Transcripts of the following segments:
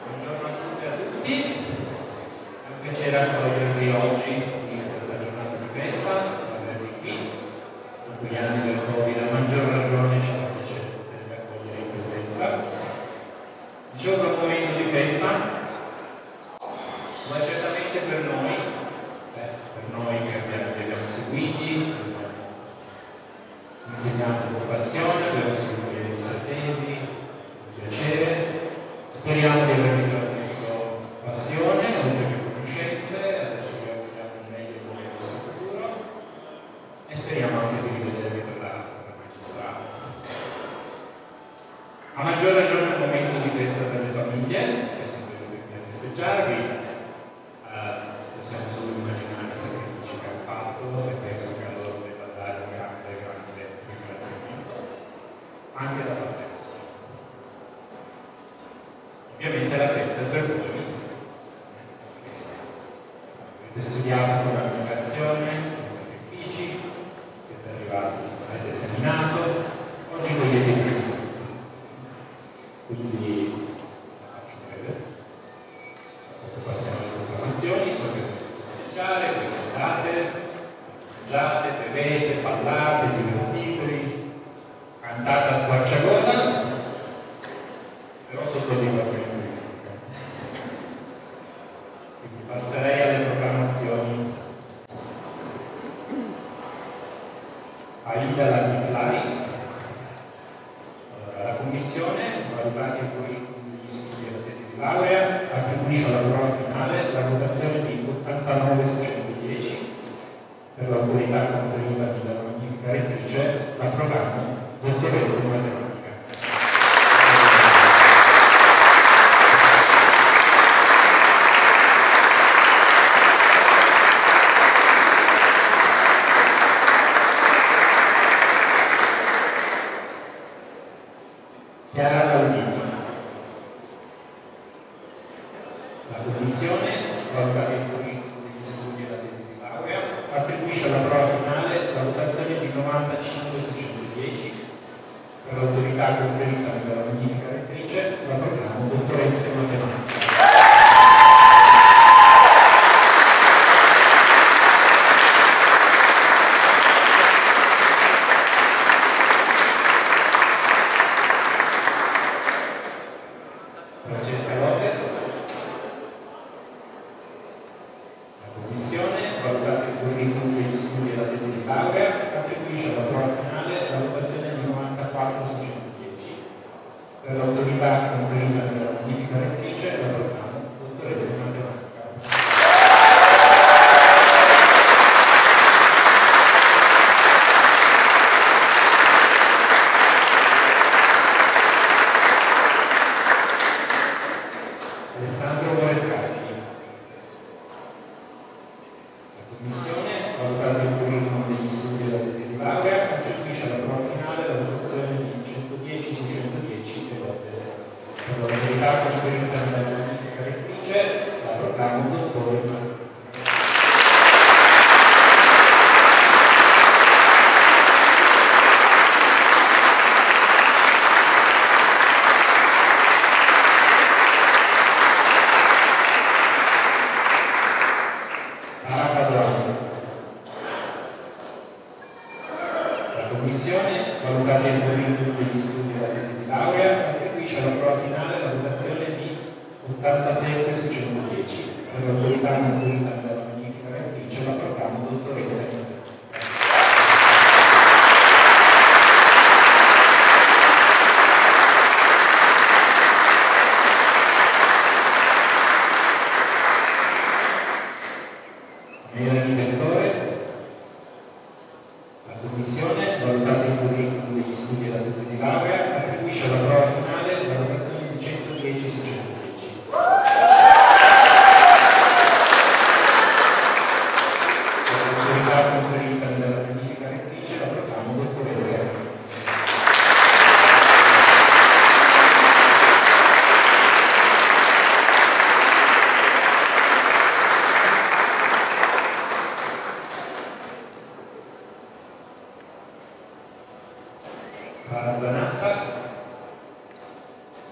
Buongiorno a tutte e a tutti, è un piacere accogliervi oggi in questa giornata di festa, avervi qui, dopo gli anni del Covid a maggior ragione ci fa piacere potervi accogliere in presenza. Dicevo che è un momento di festa, ma certamente per noi che abbiamo seguiti, abbiamo insegnato con passione, abbiamo seguito le nostre tesi, con piacere. Speriamo di avervi trasmesso passione, oltre che conoscenze, adesso vi auguriamo il meglio per il vostro futuro e speriamo anche di rivedervi per la magistrale. A maggior ragione è un momento di festa per le famiglie, che sono venute qui a festeggiarvi, possiamo solo immaginare i sacrifici che hanno fatto e penso che a loro debba dare un grande ringraziamento, anche da parte nostra. Ovviamente la festa è per voi, avete studiato con l'abnegazione, con i sacrifici, siete arrivati, avete seminato, oggi vogliete più. Quindi la faccio breve, dopo passiamo alle proclamazioni, so che potete festeggiare, voi cantate, mangiate, bevete, parlate, divertitevi, cantate a squarciagola, però sottolineo che quindi passerei alle proclamazioni. Aida Laniflari. La Commissione, valutati i curriculum degli studi della tesi di laurea, attribuisce alla prova finale la votazione di 89 su 110 per l'autorità conferita dalla magnifica rettrice, la proclamo dottoressa in matematica. Chiara Laudini. La Commissione, valutati il curriculum degli studi e la tesi di laurea, attribuisce alla prova finale la votazione di 95 su 110 per l'autorità conferita dalla magnifica rettrice, la proclamo dottoressa in matematica.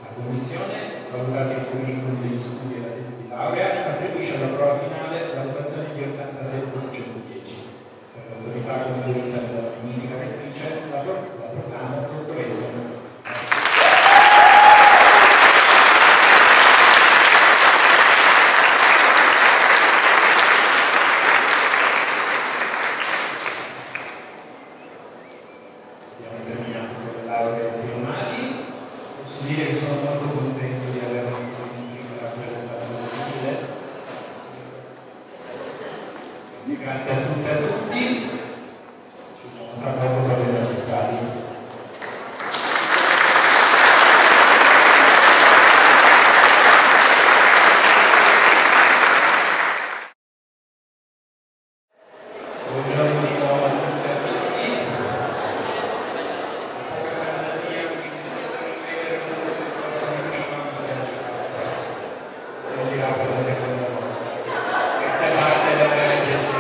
La Commissione, valutato il curriculum degli studi e la tesi di laurea, attribuisce alla prova finale la valutazione di 87 su 110. Per l'autorità conferita dalla magnifica rettrice, la proclama dottoressa. Grazie a tutte e a tutti. Ci vediamo tra poco per i magistrati. Buongiorno di nuovo a tutte e a tutti. Poca fantasia, quindi se potete ripetere lo stesso discorso di prima, mi spiace. Sentirà per la seconda volta. Scherzi a parte, davvero piacere.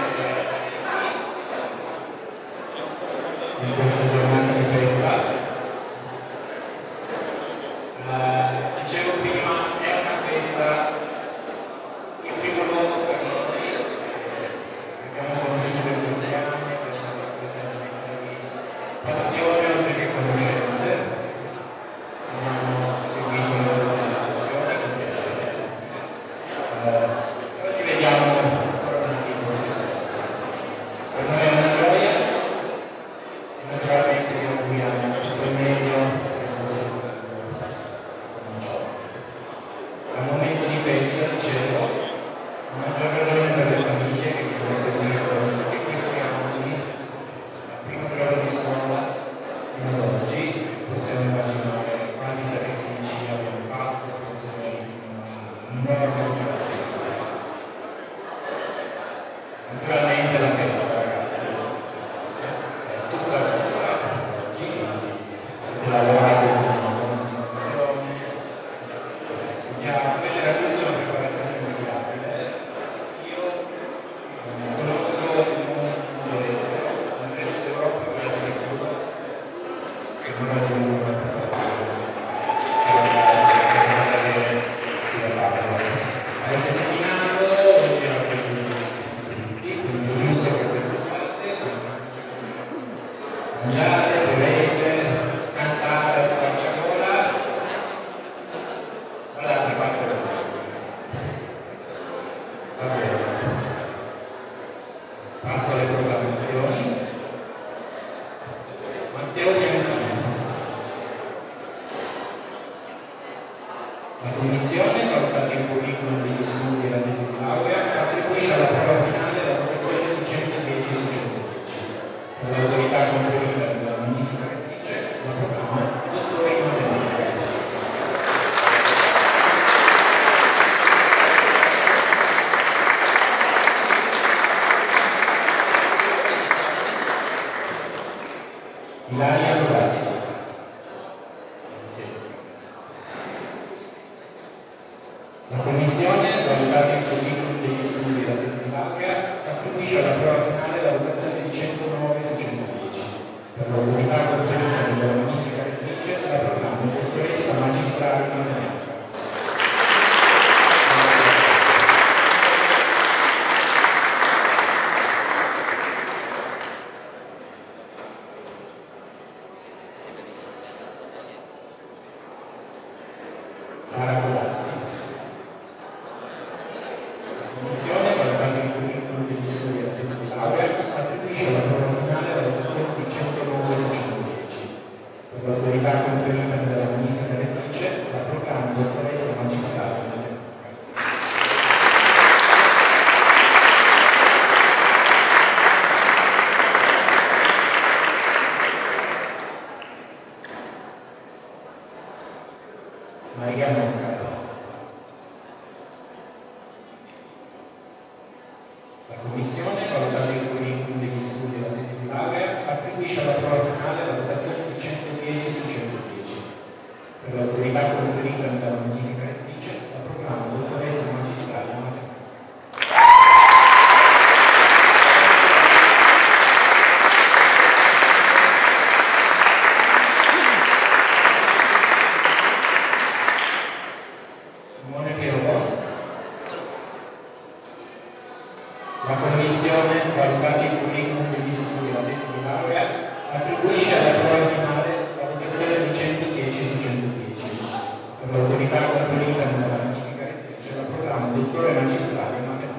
In questa giornata di festa. Dicevo prima, è una festa in primo luogo per noi, abbiamo conosciuto in questi anni, che sono di passione oltre che conoscenze, abbiamo seguito le nostre discussioni con piacere. Oggi vediamo ancora un attimo questi sforzi. Per noi è una gioia. Naturalmente vi auguriamo tutto il meglio per il vostro futuro. È un momento di festa, dicevo, a maggior ragione per le famiglie che vi hanno seguito tutti questi anni, dal primo giorno di scuola fino ad oggi. Possiamo immaginare quanti sacrifici abbiamo fatto per costruire un nuovo generazione. Naturalmente la festa, ragazzi, è tutta la festa oggi, avete lavorato sulla continuazione, studiato, avete raggiunto una preparazione immediabile. Io conosco il mondo estero, nel resto d'Europa vi assicuro che non raggiungo una preparazione per avere la laurea. Avete seminato, oggi avete quindi è giusto che queste parte mangiate, bevete, cantate a spacciagola, guardate parte del mondo. Va bene. Passo alle proclamazioni. Matteo Bianchini. La Commissione, valutato il curriculum degli studi e la tesi di laurea, attribuisce alla prova finale la valutazione di 110 su 110. Per l'autorità conferita dalla magnifica rettrice, la proclama dottore in matematica. Ilaria Rodazzi. La Commissione, valutato il curriculum degli studi e la tesi di laurea, attribuisce alla prova finale la valutazione di 109 su 110. Per l'autorità conferita dalla magnifica rettrice, la proclama dottoressa magistrale in matematica. Sara Cosazzi. La Commissione, valutato il curriculum degli studi e la tesi di laurea, attribuisce alla prova finale la valutazione di 109 su 110. Per l'autorità conferita dalla magnifica rettrice, la proclama dottoressa magistrale in matematica. Maria Moscato. La Commissione, valutato il curriculum degli studi e la tesi di laurea, attribuisce alla prova finale la valutazione di 110 su 110. Per l'autorità conferita dalla magnifica rettrice, la proclama dottoressa magistrale in matematica. valutati il curriculum degli studi della tesi di laurea, attribuisce alla prova finale la votazione di 110 su 110. Per l'autorità conferita nella magnifica rettrice la programma dottore magistrale in matematica.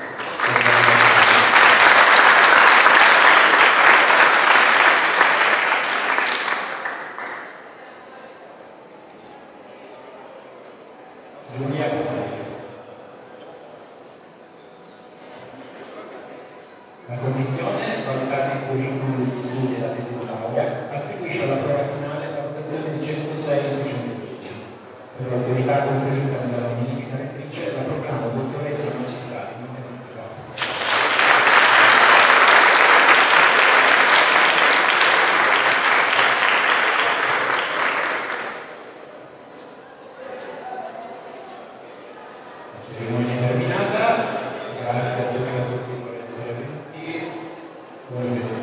Giulia Potere. La Commissione, valutati il curriculum di studi della tesi di laurea, attribuisce alla prova finale la votazione di 106 su 110. Per l'autorità conferita nella magnifica rettrice la proclama dottoressa magistrale in matematica. La cerimonia è terminata, grazie a tutti per essere venuti.